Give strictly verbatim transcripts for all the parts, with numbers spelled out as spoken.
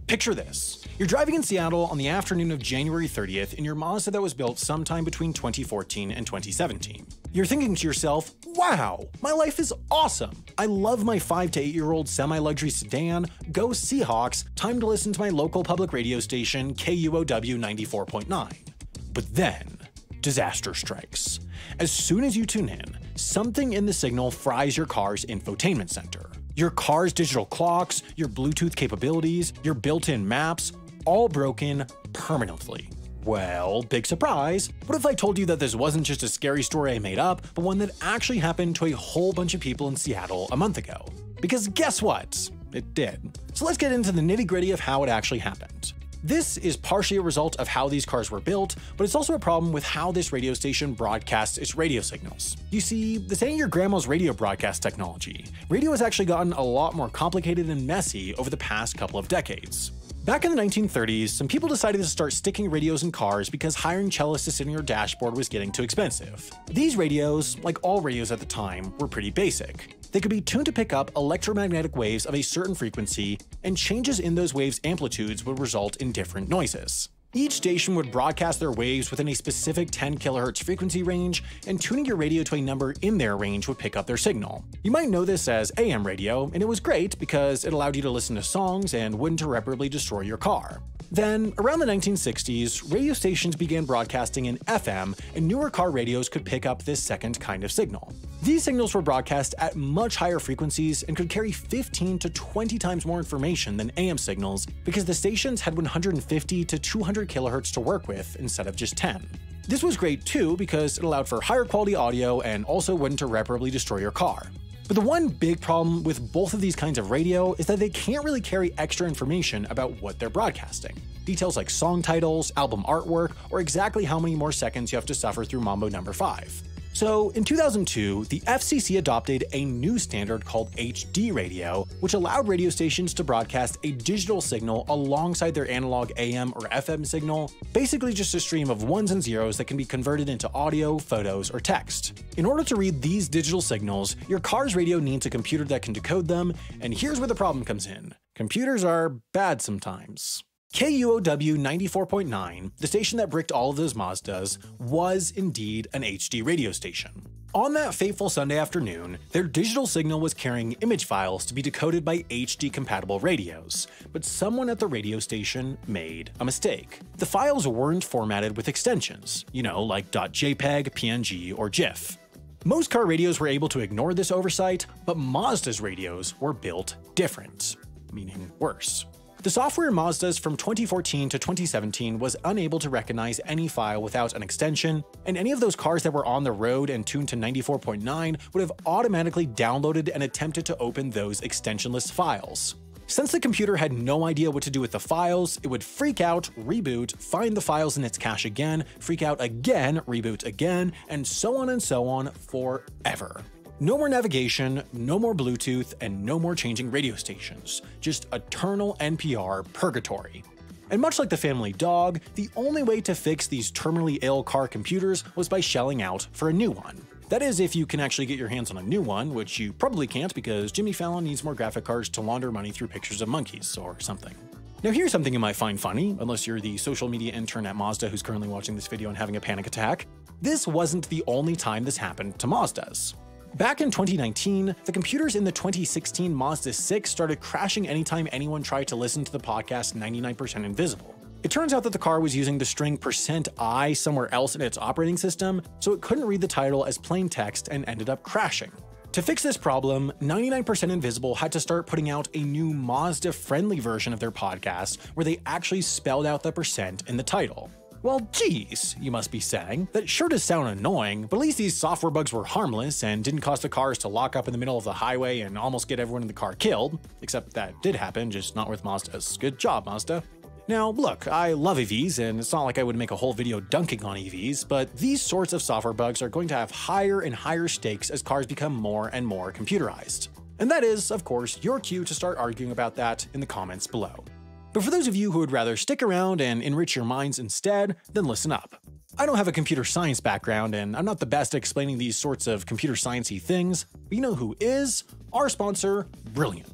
Picture this. You're driving in Seattle on the afternoon of January thirtieth in your Mazda that was built sometime between twenty fourteen and twenty seventeen. You're thinking to yourself, wow, my life is awesome. I love my five to eight year old semi-luxury sedan, go Seahawks, time to listen to my local public radio station K U O W ninety-four point nine. But then, disaster strikes. As soon as you tune in, something in the signal fries your car's infotainment center. Your car's digital clocks, your Bluetooth capabilities, your built-in maps, all broken permanently. Well, big surprise. What if I told you that this wasn't just a scary story I made up, but one that actually happened to a whole bunch of people in Seattle a month ago? Because guess what? It did. So let's get into the nitty-gritty of how it actually happened. This is partially a result of how these cars were built, but it's also a problem with how this radio station broadcasts its radio signals. You see, this ain't your grandma's radio broadcast technology. Radio has actually gotten a lot more complicated and messy over the past couple of decades. Back in the nineteen thirties, some people decided to start sticking radios in cars because hiring cellists to sit on your dashboard was getting too expensive. These radios, like all radios at the time, were pretty basic. They could be tuned to pick up electromagnetic waves of a certain frequency, and changes in those waves' amplitudes would result in different noises. Each station would broadcast their waves within a specific ten kilohertz frequency range, and tuning your radio to a number in their range would pick up their signal. You might know this as A M radio, and it was great because it allowed you to listen to songs and wouldn't irreparably destroy your car. Then, around the nineteen sixties, radio stations began broadcasting in F M, and newer car radios could pick up this second kind of signal. These signals were broadcast at much higher frequencies and could carry fifteen to twenty times more information than A M signals because the stations had one hundred fifty to two hundred kilohertz to work with instead of just ten. This was great too because it allowed for higher quality audio and also wouldn't irreparably destroy your car. But the one big problem with both of these kinds of radio is that they can't really carry extra information about what they're broadcasting. Details like song titles, album artwork, or exactly how many more seconds you have to suffer through Mambo number five. So in two thousand two, the F C C adopted a new standard called H D radio, which allowed radio stations to broadcast a digital signal alongside their analog A M or F M signal, basically just a stream of ones and zeros that can be converted into audio, photos, or text. In order to read these digital signals, your car's radio needs a computer that can decode them, and here's where the problem comes in. Computers are bad sometimes. K U O W ninety-four point nine, the station that bricked all of those Mazdas, was indeed an H D radio station. On that fateful Sunday afternoon, their digital signal was carrying image files to be decoded by H D-compatible radios, but someone at the radio station made a mistake. The files weren't formatted with extensions, you know, like .jpeg, P N G, or GIF. Most car radios were able to ignore this oversight, but Mazda's radios were built different, meaning worse. The software in Mazdas from twenty fourteen to twenty seventeen was unable to recognize any file without an extension, and any of those cars that were on the road and tuned to ninety-four point nine would have automatically downloaded and attempted to open those extensionless files. Since the computer had no idea what to do with the files, it would freak out, reboot, find the files in its cache again, freak out again, reboot again, and so on and so on forever. No more navigation, no more Bluetooth, and no more changing radio stations. Just eternal N P R purgatory. And much like the family dog, the only way to fix these terminally ill car computers was by shelling out for a new one. That is, if you can actually get your hands on a new one, which you probably can't because Jimmy Fallon needs more graphic cards to launder money through pictures of monkeys or something. Now here's something you might find funny, unless you're the social media intern at Mazda who's currently watching this video and having a panic attack. This wasn't the only time this happened to Mazdas. Back in twenty nineteen, the computers in the twenty sixteen Mazda six started crashing anytime anyone tried to listen to the podcast ninety-nine percent Invisible. It turns out that the car was using the string %i somewhere else in its operating system, so it couldn't read the title as plain text and ended up crashing. To fix this problem, ninety-nine percent Invisible had to start putting out a new Mazda-friendly version of their podcast where they actually spelled out the percent in the title. Well, geez, you must be saying. That sure does sound annoying, but at least these software bugs were harmless and didn't cause the cars to lock up in the middle of the highway and almost get everyone in the car killed. Except that did happen, just not with Mazda's. Good job, Mazda. Now, look, I love E Vs, and it's not like I would make a whole video dunking on E Vs, but these sorts of software bugs are going to have higher and higher stakes as cars become more and more computerized. And that is, of course, your cue to start arguing about that in the comments below. But for those of you who would rather stick around and enrich your minds instead, then listen up. I don't have a computer science background, and I'm not the best at explaining these sorts of computer science-y things, but you know who is? Our sponsor, Brilliant.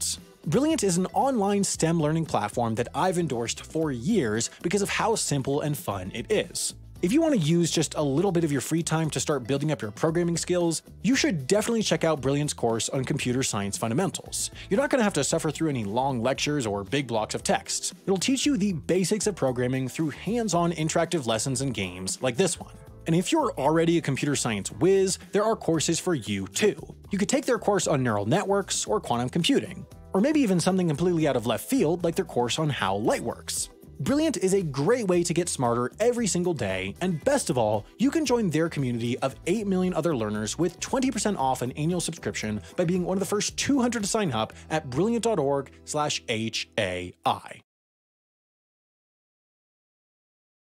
Brilliant is an online STEM learning platform that I've endorsed for years because of how simple and fun it is. If you want to use just a little bit of your free time to start building up your programming skills, you should definitely check out Brilliant's course on computer science fundamentals. You're not going to have to suffer through any long lectures or big blocks of text. It'll teach you the basics of programming through hands-on interactive lessons and games like this one. And if you're already a computer science whiz, there are courses for you too. You could take their course on neural networks or quantum computing, or maybe even something completely out of left field like their course on how light works. Brilliant is a great way to get smarter every single day, and best of all, you can join their community of eight million other learners with twenty percent off an annual subscription by being one of the first two hundred to sign up at brilliant dot org slash H A I.